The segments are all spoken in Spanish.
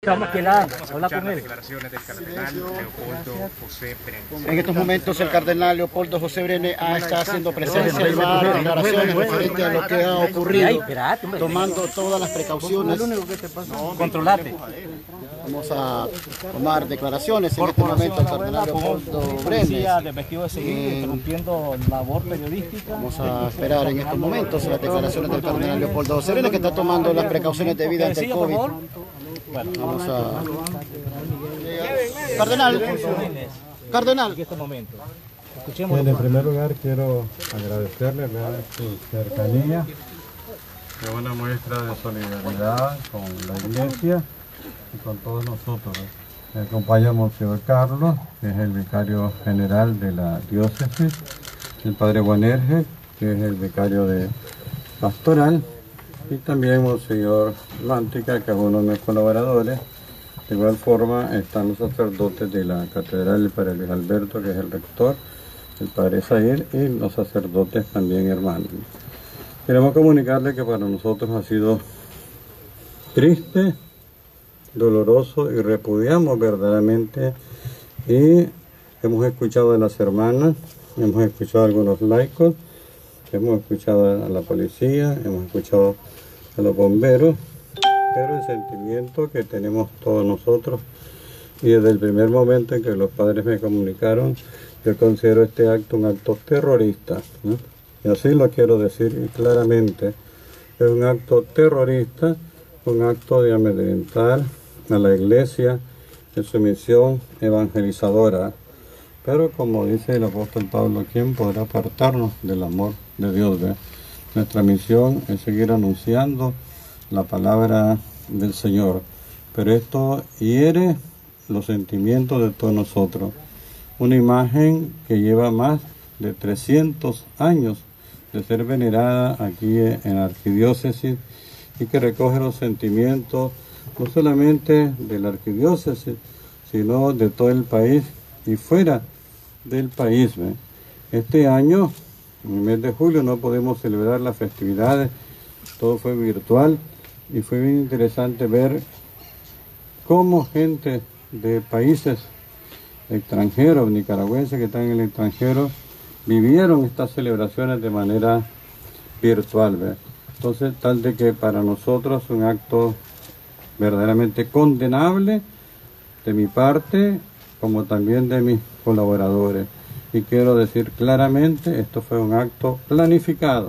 Vamos a quedar, habla con él. Declaraciones del cardenal Leopoldo José Brenes. En estos momentos el cardenal Leopoldo José Brenes está haciendo presencia y va a dar declaraciones referente a lo que ha ocurrido, tomando todas las precauciones. Controlate. Vamos a tomar declaraciones en este momento el cardenal Leopoldo Brenes. De vestido de civil, interrumpiendo labor periodística. Vamos a esperar en estos momentos las declaraciones del cardenal Leopoldo José Brenes, que está tomando las precauciones debidas ante el COVID. Vamos a... Cardenal. En este momento. Bien, en primer lugar quiero agradecerle su cercanía, de una muestra de solidaridad con la Iglesia y con todos nosotros. Me acompaña Monseñor Carlos, que es el vicario general de la diócesis, el Padre Guanerje, que es el vicario de pastoral, y también Monseñor Mántica, que es uno de mis colaboradores. De igual forma están los sacerdotes de la catedral, el Padre Luis Alberto, que es el rector, el Padre Zair, y los sacerdotes también hermanos. Queremos comunicarle que para nosotros ha sido triste, doloroso, y repudiamos verdaderamente, y hemos escuchado a las hermanas, hemos escuchado a algunos laicos, hemos escuchado a la policía, hemos escuchado a los bomberos, pero el sentimiento que tenemos todos nosotros, y desde el primer momento en que los padres me comunicaron, yo considero este acto un acto terrorista, ¿no? Y así lo quiero decir claramente, es un acto terrorista, un acto de amedrentar a la Iglesia en su misión evangelizadora. Pero como dice el apóstol Pablo, ¿quién podrá apartarnos del amor de Dios? ¿Ve? Nuestra misión es seguir anunciando la palabra del Señor, pero esto hiere los sentimientos de todos nosotros. Una imagen que lleva más de 300 años de ser venerada aquí en la arquidiócesis y que recoge los sentimientos no solamente de la arquidiócesis, sino de todo el país y fuera del país. ¿Ve? Este año, en el mes de julio, no podemos celebrar las festividades, todo fue virtual, y fue bien interesante ver cómo gente de países extranjeros, nicaragüenses que están en el extranjero, vivieron estas celebraciones de manera virtual. ¿Ve? Entonces, tal de que para nosotros es un acto verdaderamente condenable de mi parte, como también de mis colaboradores. Y quiero decir claramente, esto fue un acto planificado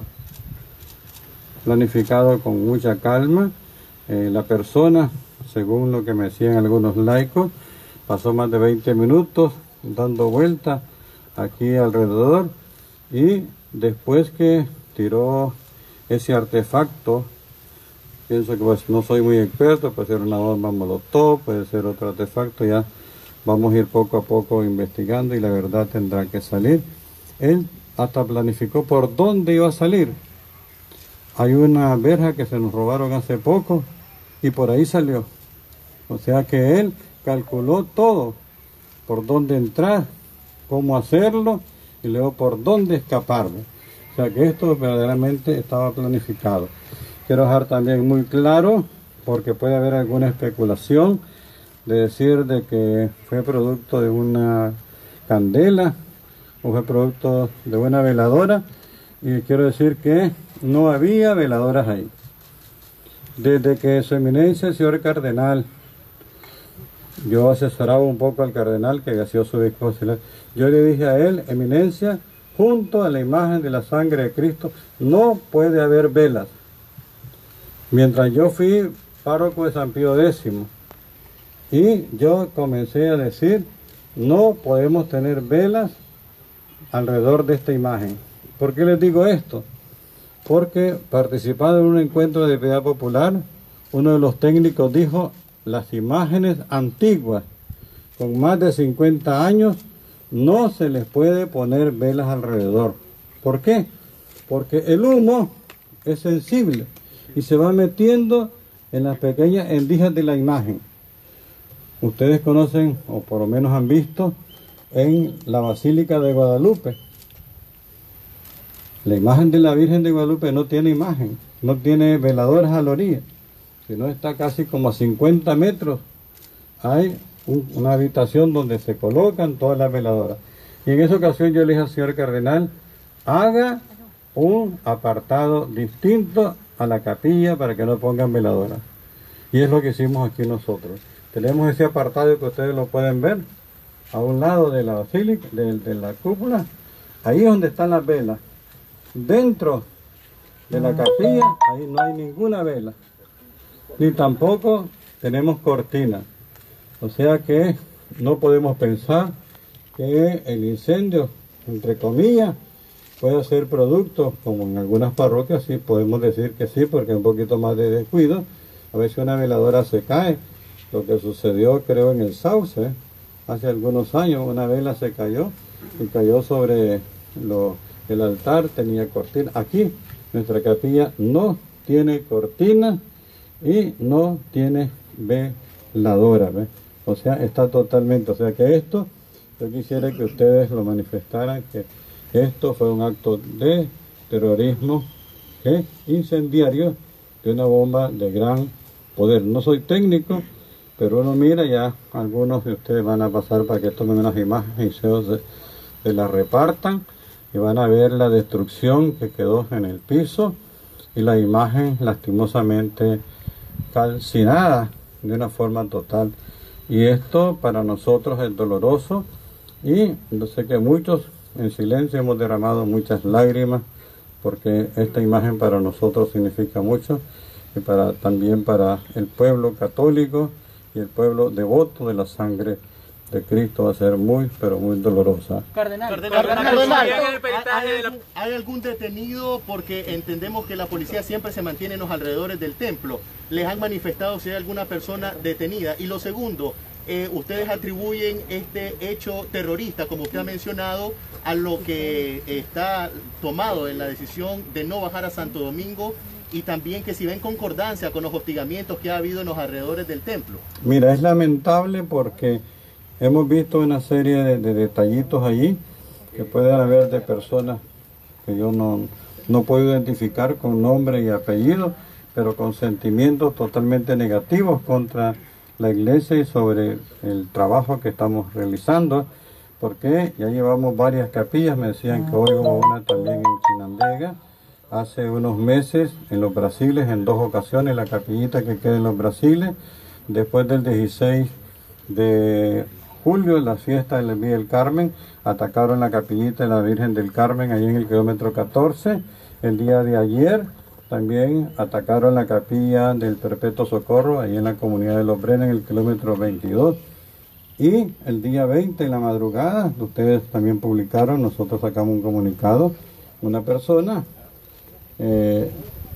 con mucha calma. La persona, según lo que me decían algunos laicos, pasó más de 20 minutos dando vueltas aquí alrededor, y después que tiró ese artefacto, pienso que pues no soy muy experto, puede ser una bomba molotov, puede ser otro artefacto, ya vamos a ir poco a poco investigando y la verdad tendrá que salir. Él hasta planificó por dónde iba a salir. Hay una verja que se nos robaron hace poco y por ahí salió. O sea que él calculó todo, por dónde entrar, cómo hacerlo y luego por dónde escapar. O sea que esto verdaderamente estaba planificado. Quiero dejar también muy claro, porque puede haber alguna especulación, de decir de que fue producto de una candela o fue producto de una veladora, y quiero decir que no había veladoras ahí. Desde que su eminencia, el señor cardenal, yo asesoraba un poco al cardenal que había sido su obispo, yo le dije a él, eminencia, junto a la imagen de la sangre de Cristo no puede haber velas. Mientras yo fui párroco de San Pío X, y yo comencé a decir, no podemos tener velas alrededor de esta imagen. ¿Por qué les digo esto? Porque participando en un encuentro de piedad popular, uno de los técnicos dijo, las imágenes antiguas, con más de 50 años, no se les puede poner velas alrededor. ¿Por qué? Porque el humo es sensible y se va metiendo en las pequeñas endijas de la imagen. Ustedes conocen, o por lo menos han visto, en la Basílica de Guadalupe. La imagen de la Virgen de Guadalupe no tiene imagen, no tiene veladoras a la orilla, sino está casi como a 50 metros hay una habitación donde se colocan todas las veladoras. Y en esa ocasión yo le dije al señor cardenal, haga un apartado distinto a la capilla para que no pongan veladoras. Y es lo que hicimos aquí nosotros. Tenemos ese apartado que ustedes lo pueden ver a un lado de la basílica, de la cúpula. Ahí es donde están las velas. Dentro de la capilla, ahí no hay ninguna vela. Ni tampoco tenemos cortina. O sea que no podemos pensar que el incendio, entre comillas, puede ser producto, como en algunas parroquias sí podemos decir que sí, porque hay un poquito más de descuido. A veces una veladora se cae. Lo que sucedió, creo, en el Sauce, hace algunos años, una vela se cayó y cayó sobre el altar, tenía cortina. Aquí, nuestra capilla no tiene cortina y no tiene veladora, ¿ve? O sea, está totalmente, o sea que esto, yo quisiera que ustedes lo manifestaran, que esto fue un acto de terrorismo incendiario de una bomba de gran poder. No soy técnico, pero uno mira, ya algunos de ustedes van a pasar para que tomen unas imágenes y se las repartan y van a ver la destrucción que quedó en el piso y la imagen lastimosamente calcinada de una forma total. Y esto para nosotros es doloroso y yo sé que muchos en silencio hemos derramado muchas lágrimas porque esta imagen para nosotros significa mucho y también para el pueblo católico y el pueblo devoto de la sangre de Cristo va a ser muy, pero muy dolorosa. Cardenal, ¿hay algún detenido? Porque entendemos que la policía siempre se mantiene en los alrededores del templo. ¿Les han manifestado si hay alguna persona detenida? Y lo segundo, ustedes atribuyen este hecho terrorista, como usted ha mencionado, a lo que está tomado en la decisión de no bajar a Santo Domingo y también que si ven concordancia con los hostigamientos que ha habido en los alrededores del templo. Mira, es lamentable porque hemos visto una serie de detallitos allí que pueden haber de personas que yo no puedo identificar con nombre y apellido, pero con sentimientos totalmente negativos contra la iglesia y sobre el trabajo que estamos realizando, porque ya llevamos varias capillas. Me decían que hoy hubo una también en Chinandega, hace unos meses en Los Brasiles, en 2 ocasiones, la capillita que queda en Los Brasiles, después del 16 de julio, en la fiesta del Vía del Carmen, atacaron la capillita de la Virgen del Carmen, ahí en el kilómetro 14, el día de ayer también atacaron la capilla del Perpetuo Socorro, ahí en la comunidad de Los Brenes, en el kilómetro 22, y el día 20 en la madrugada, ustedes también publicaron, nosotros sacamos un comunicado, una persona que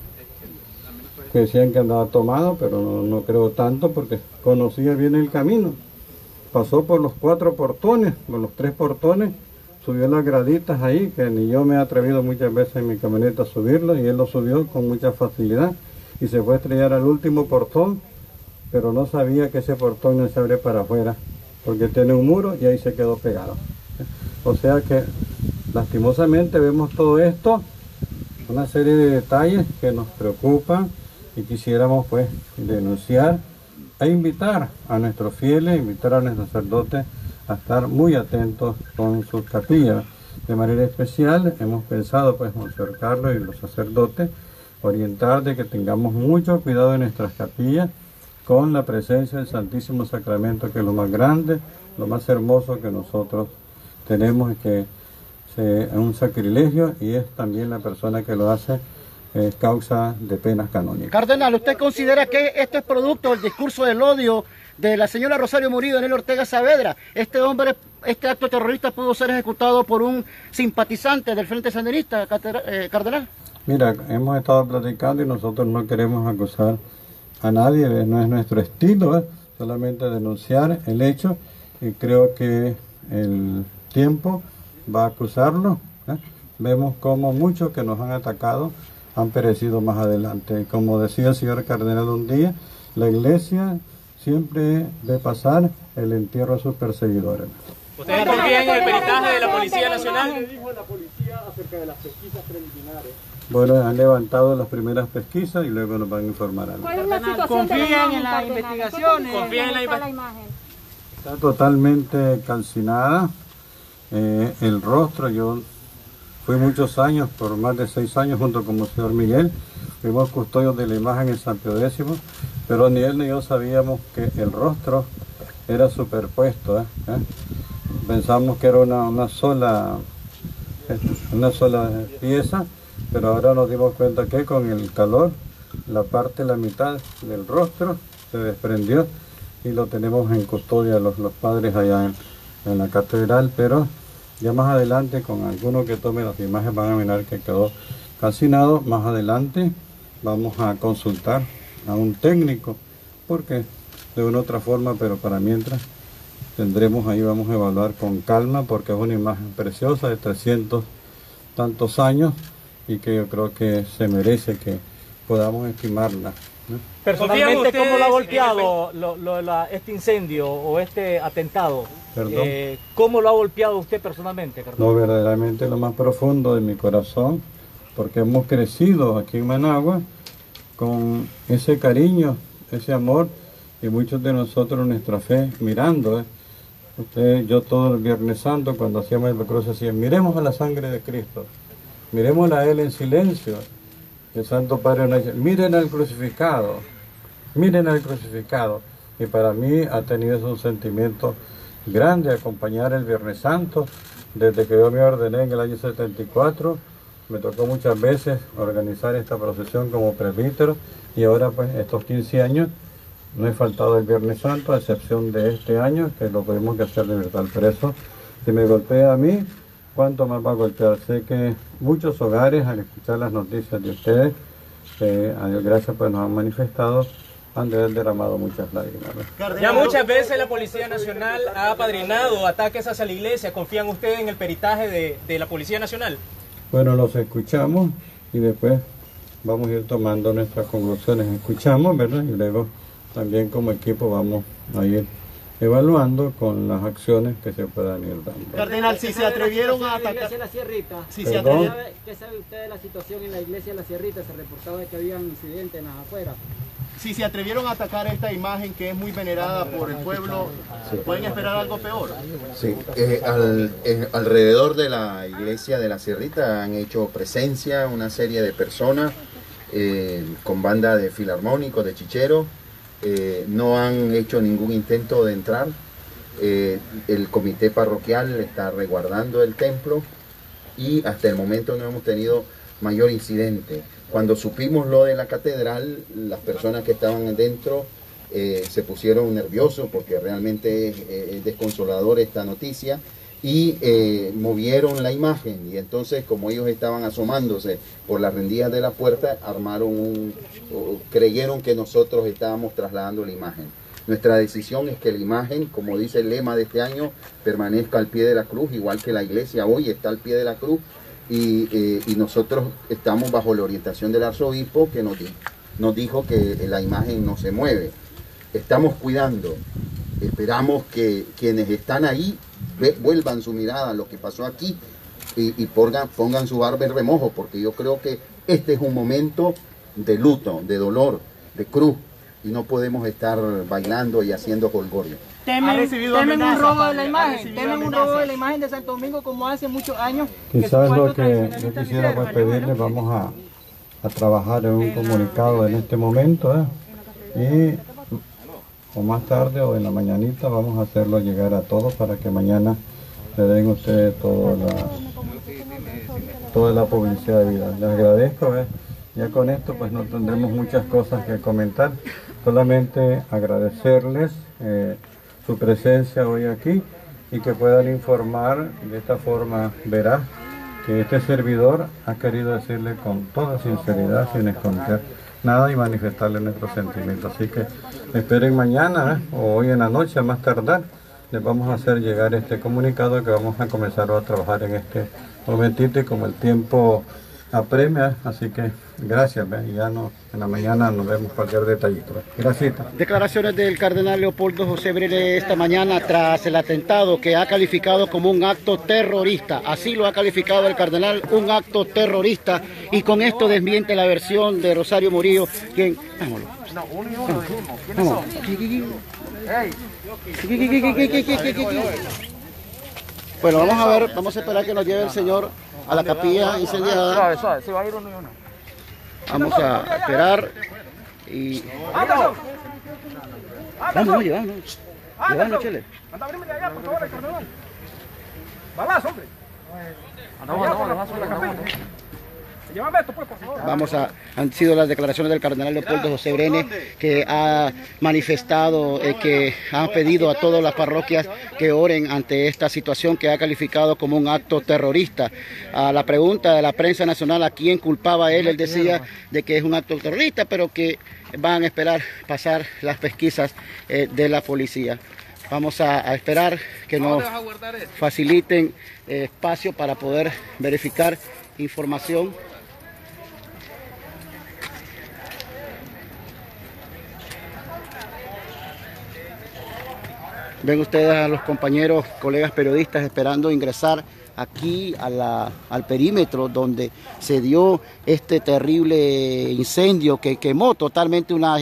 decían que andaba tomado, pero no creo tanto porque conocía bien el camino. Pasó por los 4 portones, por los 3 portones, subió las graditas ahí, que ni yo me he atrevido muchas veces en mi camioneta a subirlo, y él lo subió con mucha facilidad y se fue a estrellar al último portón, pero no sabía que ese portón no se abre para afuera, porque tiene un muro y ahí se quedó pegado. O sea que lastimosamente vemos todo esto, una serie de detalles que nos preocupan y quisiéramos pues denunciar e invitar a nuestros fieles, invitar a nuestros sacerdotes a estar muy atentos con sus capillas. De manera especial hemos pensado pues Monseñor Carlos y los sacerdotes orientar de que tengamos mucho cuidado en nuestras capillas con la presencia del Santísimo Sacramento, que es lo más grande, lo más hermoso que nosotros tenemos, y que es un sacrilegio y es también la persona que lo hace causa de penas canónicas. Cardenal, ¿usted considera que esto es producto del discurso del odio de la señora Rosario Murillo, Daniel Ortega Saavedra? Este acto terrorista pudo ser ejecutado por un simpatizante del Frente Sandinista, Cardenal. Mira, hemos estado platicando y nosotros no queremos acusar a nadie, no es nuestro estilo, solamente denunciar el hecho, y creo que el tiempo va a acusarlo. Vemos como muchos que nos han atacado han perecido más adelante. Como decía el señor cardenal un día, la iglesia siempre ve pasar el entierro a sus perseguidores. ¿Ustedes confían en el peritaje de la Policía Nacional? ¿Qué dijo la policía acerca de las pesquisas preliminares? Bueno, han levantado las primeras pesquisas y luego nos van a informar algo. ¿Cuál es la situación? ¿Confían en las investigaciones? ¿Confían en la imagen? Está totalmente calcinada. El rostro, yo fui muchos años, por más de 6 años, junto con Monseñor Miguel, fuimos custodios de la imagen en San Pío X, pero ni él ni yo sabíamos que el rostro era superpuesto. Pensamos que era una sola pieza, pero ahora nos dimos cuenta que con el calor, la mitad del rostro se desprendió y lo tenemos en custodia los padres allá en la catedral, pero ya más adelante, con alguno que tome las imágenes, van a mirar que quedó calcinado. Más adelante vamos a consultar a un técnico, porque de una u otra forma, pero para mientras tendremos ahí, vamos a evaluar con calma, porque es una imagen preciosa de 300 tantos años y que yo creo que se merece que podamos estimarla, ¿no? Personalmente, ¿cómo lo ha golpeado este incendio o este atentado? Perdón. ¿Cómo lo ha golpeado usted personalmente, cardenal? No, verdaderamente lo más profundo de mi corazón, porque hemos crecido aquí en Managua con ese cariño, ese amor, y muchos de nosotros nuestra fe mirando. Yo todo el Viernes Santo, cuando hacíamos el cruz, decía, miremos a la sangre de Cristo, miremosla a Él en silencio. El Santo Padre nos dice, miren al crucificado, miren al crucificado. Y para mí ha tenido un sentimiento grande acompañar el Viernes Santo. Desde que yo me ordené en el año 74, me tocó muchas veces organizar esta procesión como presbítero, y ahora pues estos 15 años no he faltado el Viernes Santo, a excepción de este año, que lo tuvimos que hacer de verdad. Por eso, si me golpea a mí, ¿cuánto más va a golpear? Sé que muchos hogares, al escuchar las noticias de ustedes, a Dios gracias, pues nos han manifestado, han de haber derramado muchas lágrimas, ¿no? Ya muchas veces la Policía Nacional ha apadrinado ataques hacia la iglesia. ¿Confían ustedes en el peritaje de la Policía Nacional? Bueno, los escuchamos y después vamos a ir tomando nuestras conclusiones. Escuchamos, ¿verdad? Y luego también como equipo vamos a ir evaluando con las acciones que se puedan ir dando. Cardenal, si se atrevieron a atacar... La Sierrita. Si se atrevieron... ¿Qué sabe usted de la situación en la iglesia de la Sierrita? Se reportaba que había un incidente en las afueras. Si se atrevieron a atacar esta imagen que es muy venerada por el pueblo, ¿pueden esperar algo peor? Sí, alrededor de la iglesia de la Sierrita han hecho presencia una serie de personas con banda de filarmónicos, de chicheros. No han hecho ningún intento de entrar. El comité parroquial está resguardando el templo y hasta el momento no hemos tenido mayor incidente. Cuando supimos lo de la catedral, las personas que estaban dentro se pusieron nerviosos porque realmente es desconsolador esta noticia, y movieron la imagen, y entonces como ellos estaban asomándose por las rendijas de la puerta, creyeron que nosotros estábamos trasladando la imagen. Nuestra decisión es que la imagen, como dice el lema de este año, permanezca al pie de la cruz, igual que la iglesia hoy está al pie de la cruz, y nosotros estamos bajo la orientación del arzobispo, que nos dijo que la imagen no se mueve. Estamos cuidando, esperamos que quienes están ahí vuelvan su mirada a lo que pasó aquí y pongan su barba en remojo, porque yo creo que este es un momento de luto, de dolor, de cruz, y no podemos estar bailando y haciendo jolgorio. Temen un robo de la imagen, temen un robo de la imagen de Santo Domingo como hace muchos años. Quizás lo que yo quisiera pues pedirles, vamos a trabajar en un comunicado en este momento, y o más tarde o en la mañanita vamos a hacerlo llegar a todos para que mañana le den ustedes toda la publicidad de vida. Les agradezco, ya con esto pues no tendremos muchas cosas que comentar, solamente agradecerles su presencia hoy aquí y que puedan informar de esta forma veraz que este servidor ha querido decirle con toda sinceridad, sin esconder nada, y manifestarle nuestros sentimientos. Así que esperen mañana o hoy en la noche a más tardar, les vamos a hacer llegar este comunicado, que vamos a comenzar a trabajar en este momentito, y como el tiempo apremia, así que gracias, y ya en la mañana nos vemos cualquier detallito. Gracias. Declaraciones del cardenal Leopoldo José Brele esta mañana tras el atentado, que ha calificado como un acto terrorista. Así lo ha calificado el cardenal, un acto terrorista, y con esto desmiente la versión de Rosario Murillo, quien... Vámonos. Bueno, vamos a ver, vamos a esperar que nos lleve el señor a la capilla incendiada. Vamos a esperar y... Vamos, llevamos. Llevamos, Chele. Han sido las declaraciones del cardenal Leopoldo José Brenes, que ha manifestado que ha pedido a todas las parroquias que oren ante esta situación que ha calificado como un acto terrorista. A la pregunta de la prensa nacional a quién culpaba él decía de que es un acto terrorista, pero que van a esperar pasar las pesquisas de la policía. Vamos a esperar que nos faciliten espacio para poder verificar información. Ven ustedes a los compañeros, colegas periodistas esperando ingresar aquí al perímetro donde se dio este terrible incendio que quemó totalmente una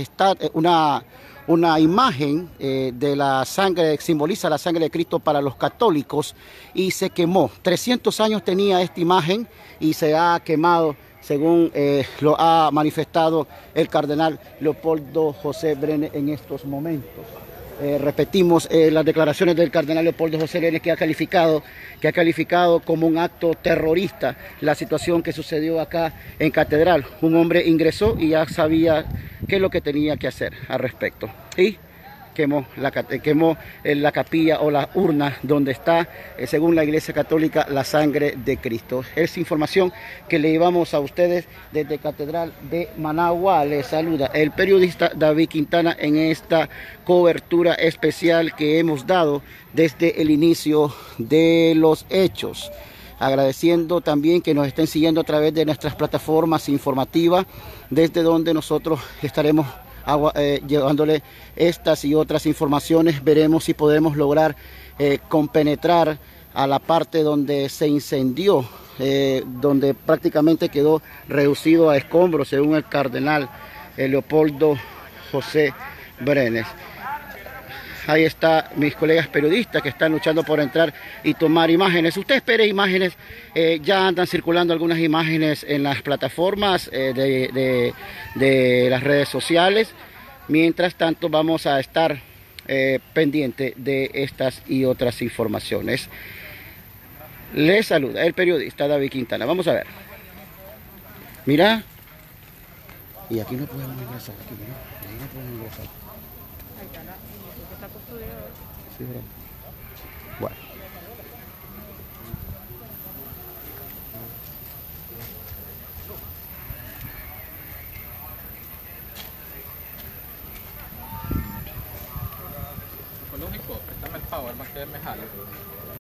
imagen de la sangre, simboliza la sangre de Cristo para los católicos, y se quemó. 300 años tenía esta imagen y se ha quemado, según lo ha manifestado el cardenal Leopoldo José Brenes en estos momentos. Repetimos las declaraciones del cardenal Leopoldo José Brenes, que ha calificado como un acto terrorista la situación que sucedió acá en Catedral. Un hombre ingresó y ya sabía qué es lo que tenía que hacer al respecto. Y quemó la capilla o la urna donde está, según la Iglesia Católica, la sangre de Cristo. Es información que le llevamos a ustedes desde Catedral de Managua. Les saluda el periodista David Quintana en esta cobertura especial que hemos dado desde el inicio de los hechos. Agradeciendo también que nos estén siguiendo a través de nuestras plataformas informativas, desde donde nosotros estaremos llevándole estas y otras informaciones. Veremos si podemos lograr compenetrar a la parte donde se incendió, donde prácticamente quedó reducido a escombros, según el cardenal Leopoldo José Brenes. Ahí están mis colegas periodistas que están luchando por entrar y tomar imágenes. Usted espere imágenes, ya andan circulando algunas imágenes en las plataformas de las redes sociales. Mientras tanto vamos a estar pendiente de estas y otras informaciones. Les saluda el periodista David Quintana. Vamos a ver. Mira. Y aquí no podemos ingresar. Aquí, mira. Ahí no podemos ingresar. Sí, bro. Bueno. Psicológico, préstame el favor, más que me jalo.